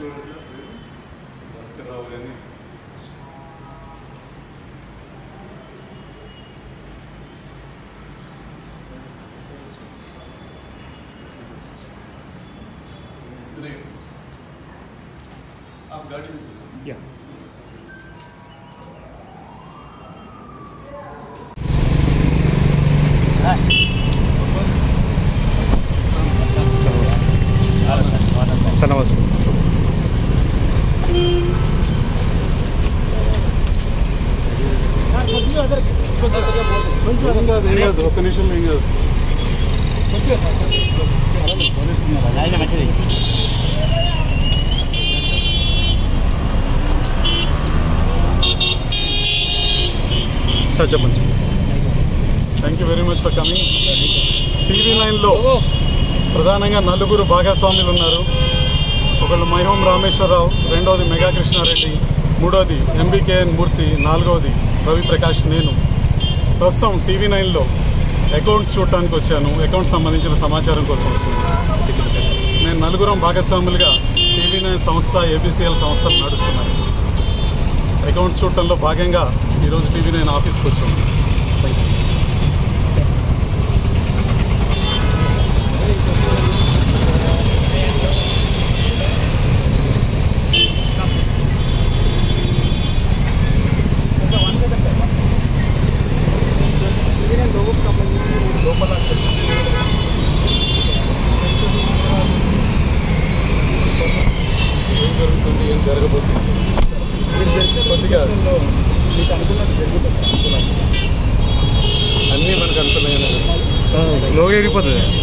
आप गाड़ी में चलो। सनवास ఒక నిమిషం ఏం కాదు సార్ చెప్పండి. Thank you very much for coming. TV9లో ప్రధానంగా నలుగురు భాగస్వాములు ఉన్నారు. ఒకళ్ళు మైహోం రామేశ్వరరావు, రెండవది మెగా కృష్ణారెడ్డి, మూడవది ఎంబీకేఎన్ మూర్తి, నాలుగవది రవి ప్రకాష్. నేను ప్రస్తుతం TV9లో అకౌంట్స్ చూడటానికి వచ్చాను. అకౌంట్స్ సంబంధించిన సమాచారం కోసం వచ్చాను. నేను నలుగురం భాగస్వాములుగా TV9 సంస్థ, ABCL సంస్థలు నడుస్తున్నాను. అకౌంట్స్ చూడటంలో భాగంగా ఈరోజు TV9 ఆఫీస్కి వచ్చాను. Thank you. ఏం జరుగుతుంది, ఏం జరగబోతుంది కొద్దిగా అన్నీ మనకు అనుకున్నాయి. లోగా ఎగిరిపోతుంది.